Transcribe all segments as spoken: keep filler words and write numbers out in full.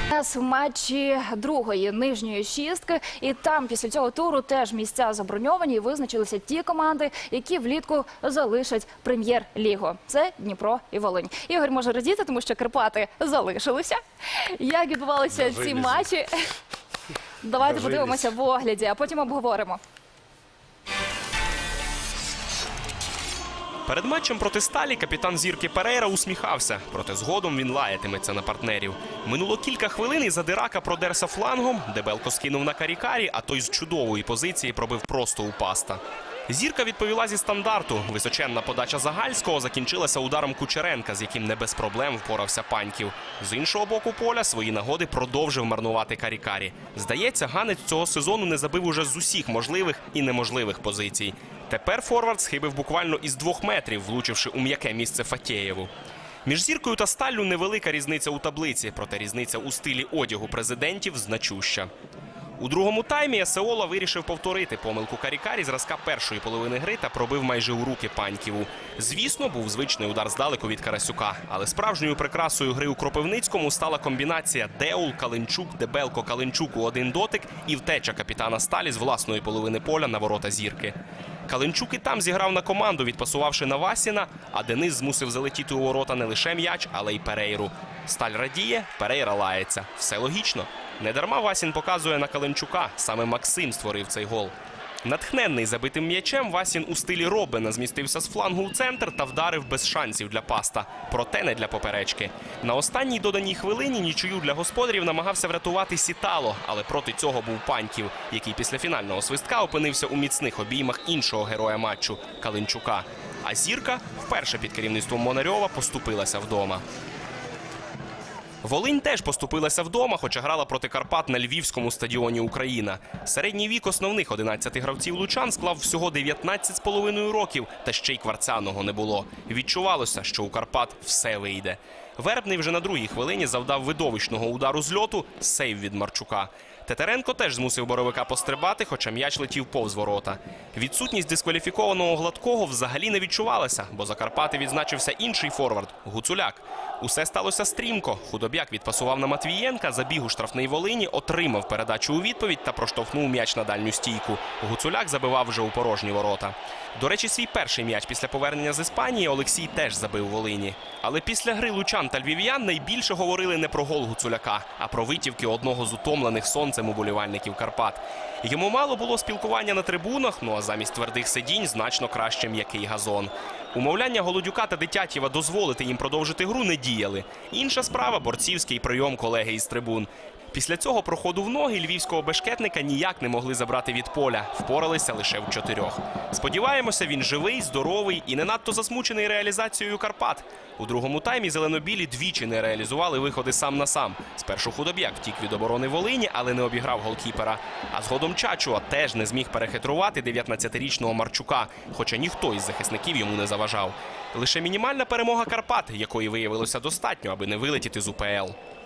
Нас в матчі другої нижньої шістки, і там після цього туру теж місця заброньовані, і визначилися ті команди, які влітку залишать прем'єр-лігу. Це Дніпро і Волинь. Ігор може радіти, тому що Карпати залишилися. Як відбувалися ці матчі? Давайте подивимося в огляді, а потім обговоримо. Перед матчем проти Сталі капітан Зірки Перейра усміхався, проте згодом він лаятиметься на партнерів. Минуло кілька хвилин і Задирака продерся флангом, Дебелко скинув на Карікарі, а той з чудової позиції пробив просто у Паста. Зірка відповіла зі стандарту. Височенна подача Загальського закінчилася ударом Кучеренка, з яким не без проблем впорався Паньків. З іншого боку поля свої нагоди продовжив марнувати Карікарі. Здається, ганець цього сезону не забив уже з усіх можливих і неможливих позицій. Тепер форвард схибив буквально із двох метрів, влучивши у м'яке місце Фатєєву. Між Зіркою та Сталлю невелика різниця у таблиці, проте різниця у стилі одягу президентів значуща. У другому таймі Есеола вирішив повторити помилку Карікарі зразка першої половини гри та пробив майже у руки Паньківу. Звісно, був звичний удар здалеку від Карасюка, але справжньою прикрасою гри у Кропивницькому стала комбінація Деул, Каленчук, Дебелко, Каленчук у один дотик і втеча капітана Сталі з власної половини поля на ворота Зірки. Каленчук і там зіграв на команду, відпасувавши на Васіна, а Денис змусив залетіти у ворота не лише м'яч, але й Перейру. Сталь радіє, Перейра лається. Все логічно. Недарма Васін показує на Каленчука. Саме Максим створив цей гол. Натхненний забитим м'ячем, Васін у стилі Роббена змістився з флангу у центр та вдарив без шансів для Паста. Проте не для поперечки. На останній доданій хвилині нічию для господарів намагався врятувати Сітало, але проти цього був Паньків, який після фінального свистка опинився у міцних обіймах іншого героя матчу – Каленчука. А Зірка, вперше під керівництвом Монарьова, поступилася вдома. Волинь теж поступилася вдома, хоча грала проти Карпат на львівському стадіоні «Україна». Середній вік основних одинадцяти гравців лучан склав всього дев'ятнадцять з половиною років, та ще й Кварцяного не було. Відчувалося, що у Карпат все вийде. Вербний вже на другій хвилині завдав видовищного удару з льоту, сейв від Марчука. Тетеренко теж змусив Боровика пострибати, хоча м'яч летів повз ворота. Відсутність дискваліфікованого Гладкого взагалі не відчувалася, бо за Карпати відзначився інший форвард – Гуцуляк. Усе сталося стрімко. Худобяк відпасував на Матвієнка, забіг у штрафний Волині, отримав передачу у відповідь та проштовхнув м'яч на дальню стійку. Гуцуляк забивав вже у порожні ворота. До речі, свій перший м'яч після повернення з Іспанії Олексій теж забив Волині. Але після гри лучан та львів'ян найбільше говорили не про гол Гуцуляка, а про витівки одного з утомлених сонцем уболівальників Карпат. Йому мало було спілкування на трибунах, ну а замість твердих сидінь значно краще м'який газон. Умовляння Голодюка та Дитятєва дозволити їм продовжити гру не діяли. Інша справа – борцівський прийом колеги із трибун. Після цього проходу в ноги львівського бешкетника ніяк не могли забрати від поля. Впоралися лише в чотирьох. Сподіваємося, він живий, здоровий і не надто засмучений реалізацією Карпат. У другому таймі зеленобілі двічі не реалізували виходи сам на сам. Спершу Худобяк втік від оборони Волині, але не обіграв голкіпера. А згодом Чачуа теж не зміг перехитрувати дев'ятнадцятирічного Марчука, хоча ніхто із захисників йому не заважав. Лише мінімальна перемога Карпат, якої виявилося достатньо, аби не вилетіти з УПЛ.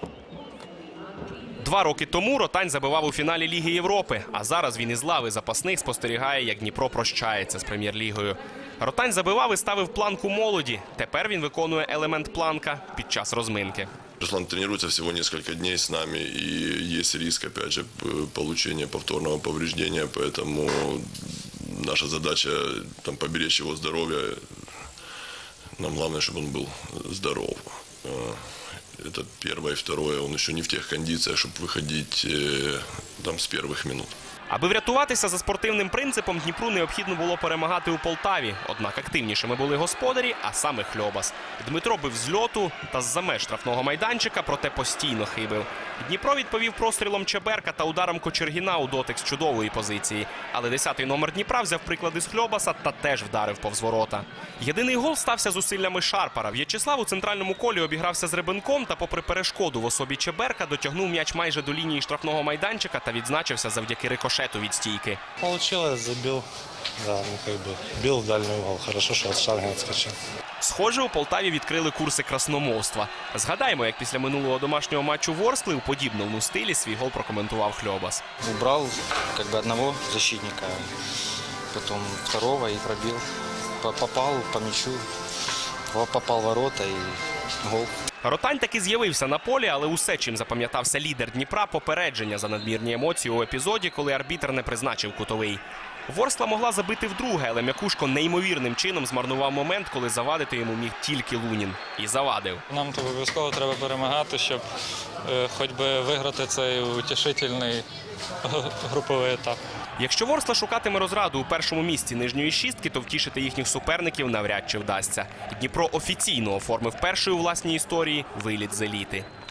Два роки тому Ротань забивав у фіналі Ліги Європи, а зараз він із лави запасних спостерігає, як Дніпро прощається з прем'єр-лігою. Ротань забивав і ставив планку молоді. Тепер він виконує елемент планка під час розминки. Руслан тренируется всего несколько дней с нами, и есть риск, опять же, получения повторного повреждения, поэтому наша задача там поберечь его здоровье. Нам главное, чтобы он был здоров. Это первое. И второе, он еще не в тех кондициях, чтобы выходить э, там с первых минут. Аби врятуватися за спортивним принципом, Дніпру необхідно було перемагати у Полтаві. Однак активнішими були господарі, а саме Хльобас. Дмитро бив з льоту та з-за меж штрафного майданчика, проте постійно хибив. Дніпро відповів прострілом Чеберка та ударом Кочергіна у дотик з чудової позиції. Але десятий номер Дніпра взяв приклади з Хльобаса та теж вдарив повз ворота. Єдиний гол стався зусиллями Шарпара. В'ячеслав у центральному колі обігрався з Рибенком та попри перешкоду в особі Чеберка дотягнув м'яч майже до лінії штрафного майданчика та відзначився завдяки рикошету від стійки. Получилось, забил. Да, ну как бы бил в дальний угол. Хорошо, що від штанги відскочив. Схоже, у Полтаві відкрили курси красномовства. Згадаємо, як після минулого домашнього матчу Ворскли у подібному стилі свій гол прокоментував Хльобас. Убрал как бы одного защитника, потом второго и пробил. Попал по мячу, попал в ворота и гол. Ротань таки з'явився на полі, але усе, чим запам'ятався лідер Дніпра – попередження за надмірні емоції у епізоді, коли арбітр не призначив кутовий. Ворскла могла забити вдруге, але М'якушко неймовірним чином змарнував момент, коли завадити йому міг тільки Лунін. І завадив. Нам то обов'язково треба перемагати, щоб е, хоч би виграти цей утішительний груповий етап. Якщо Ворскла шукатиме розраду у першому місці нижньої шістки, то втішити їхніх суперників навряд чи вдасться. Дніпро офіційно оформив перший у власній історії виліт з еліти.